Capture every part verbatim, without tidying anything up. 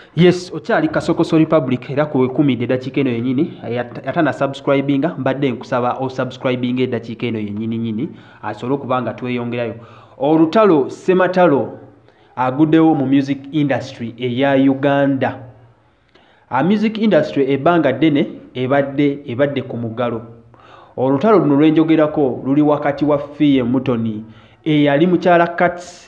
Yes, okyali Kasokoso Republic era ku kumi eddakiika eno yennyini yatana subscribinga mbadde nkusaba o subscribing eddakiika eno yennyini nyini asobole okuba nga tweyongerayo. Olutalo Sematalo aguddewo mu music industry eya Uganda. A music industry ebbanga ddene ebadde ebadde ku muggalo. Olutalo luno lwenjogerako luli wakati wa Fille Mutoni eyali mukyala Kats.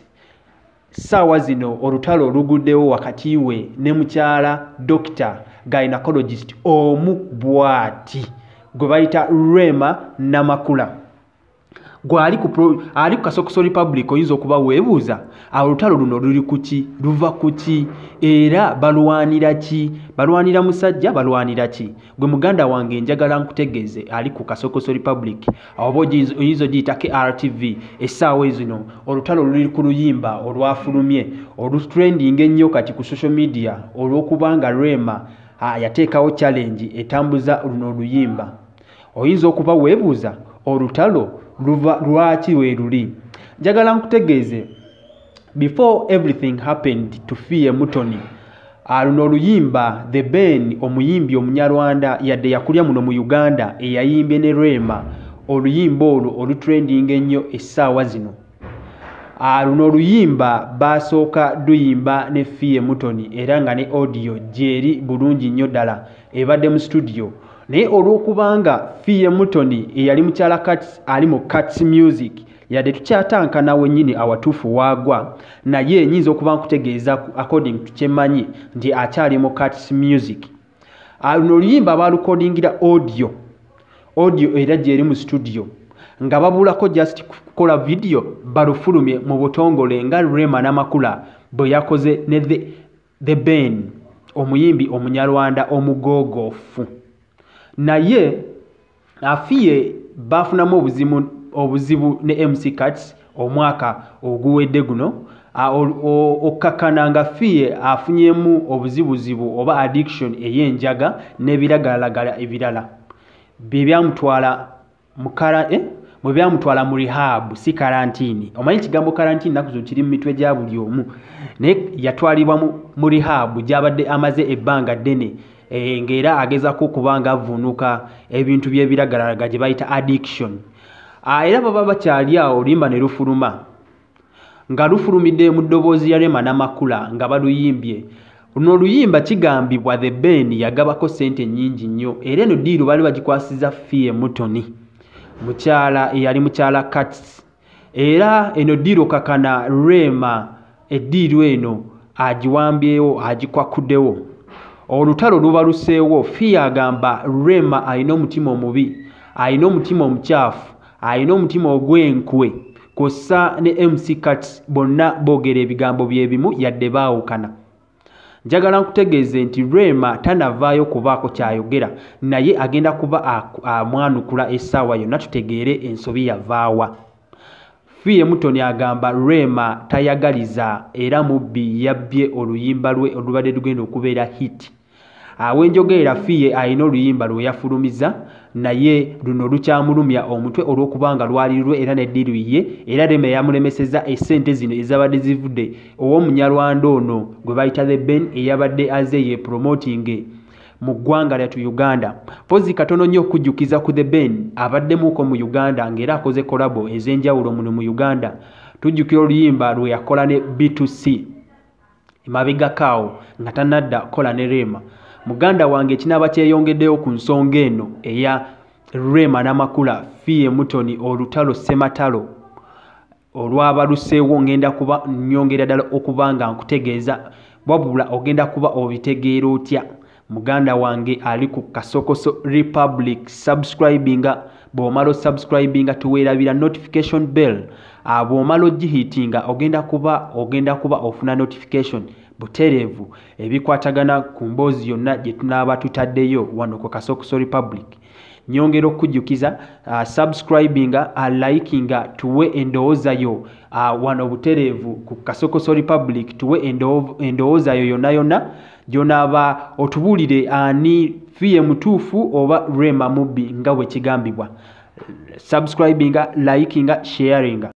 Sawa zino olutalo luguddewo wakati we ne mukyala doctor gynecologist omu bwati gwe bayita Rema Namakula. Gwali ku ali ku Kasokoso Republic oyinza okuba weebuuza olutalo luno luli kuki luva kuki era balwanira ki balwanira musajja balwanira ki gwe muganda wange njagala nkutegeeze ali ku Kasokoso Republic obo oyinza giyita K R T V essaawa zino olutalo luli ku Oluyimba olwafulumye olutrending ennyo kati ku social media olw'okubanga Rema yateekawo challenge etambuza luno Oluyimba. Oyinza okuba weebuuza olutalo luva lwaki we luli. Njagala nkutegeeze before everything happened to Fille Mutoni luno Oluyimba the Ben omuyimbi omunyarwanda yadde yakulya muno mu Uganda eyayimbye ne Rema oluyimba olwo olutrending ennyo essaawa zino. Luno Oluyimba basooka duyimba ne Fille Mutoni era nga ne audio gyeri bulungi nnyo ddala ebadde mu studio. Naye olw'okubanga Fille Mutoni eyali mukyala Kats ali mu Kats music yadde tukyatanka nawe nnyini awatuufu waagwa naye nyinza okuba nkutegeeza according to kyemmanyi nti akyali mu Kats music. Luno Oluyimba balukodingira audio audio era gyeri mu studio nga babulako just kukola video balufulumye mu butongole nga Rema Namakula bwe yakoze ne the, the Ben omuyimbi omunyarwanda omugoogofu. Naye afiye bafunamu obuzibu obuzibu ne M C Kats omwaka oguwedde guno okakana nga Fille afunyemu obuzibuzibu oba addiction ey'enjaga n'ebiragalagala ebirala bye byamutwala mukara eh mwe byamutwala mu rehab si karantini. Omanyi kigambo karantini nakuzo kiri mu mitwe gya buli omu ne yatwalibwa mu rehab gyabadde amaze ebbanga ddene. E, ngera agezako kubanga avunuka ebintu by'ebiragalagala gye bayita addiction. Era baba bakyali awo Oluyimba ne lufuluma nga lufulumidde mu ddoboozi ya Rema Namakula nga baluyimbye. Luno Oluyimba kigambibwa the Ben yagabako sente nnyingi nnyo era eno ddiiru bali bagikwasiza Fille Mutoni mukyala eyali mukyala Kats era eno ddiiru kakana Rema eddiiru eno agiwambyewo agikwakuddewo. Olutalo luba luseewo Fille agamba Rema alina omutima omubi alina omutima omukyafu alina omutima ogw'enkwe kw'ossa ne M C Kats bonna boogera ebigambo byebimu yadde baawukana. Njagala nkutegeeze nti Rema tanavaayo kubaako kyayogera naye agenda kuba amwanukula essaawa yonna tutegeere ensobi yavaawa. Fille Mutoni agamba Rema tayagaliza era mubbi yabbye oluyimba lwe olubadde lugenda okubeera hit. Awenjogerera Fille alina oluyimba lwe yafulumiza naye luno lukyamulumya omutwe olw'okubanga lwali lwe era neddiru ye era Rema yamulemeseza essente zino ezabadde zivudde ow'omunyarwanda ono gwe bayita the Ben eyabadde aze ye promoting mu ggwanga lyatu Uganda. Pozi katono nnyo okujjukiza ku the Ben abaddemuko mu Uganda ng'era akoze kolabo ez'enjawulo muno mu Uganda. Tujjukira Oluyimba lwe yakola ne B two C emabega kaawo nga tanadda kola ne Rema. Muganda wange kinaba kyeyongeddeyo ku nsonga eno eya Rema Namakula Fille Mutoni olutalo Sematalo olwaba luseewo ngenda kuba nnyongera ddala okubanga nkutegeeza wabula ogenda kuba obitegeera otya. Muganda wange ali ku Kasokoso Republic subscribinga bw'omala subscribinga tuweerabira notification bell bw'omala ogihitinga ogenda kuba ogenda kuba ofuna notification butereevu ebikwatagana ku mboozi yonna gye tunaaba tutaddeyo wano ku Kasokoso Republic. Nyongera okujjukiza uh, subscribinga uh, likinga tuwe endowoozayo uh, wano butereevu ku Kasokoso Republic tuwe endowoozayo yonna yonna gy'onaaba otubuulire ani Fille mutuufu oba Rema mubbi nga bwe kigambibwa. Subscribinga likinga sharinga.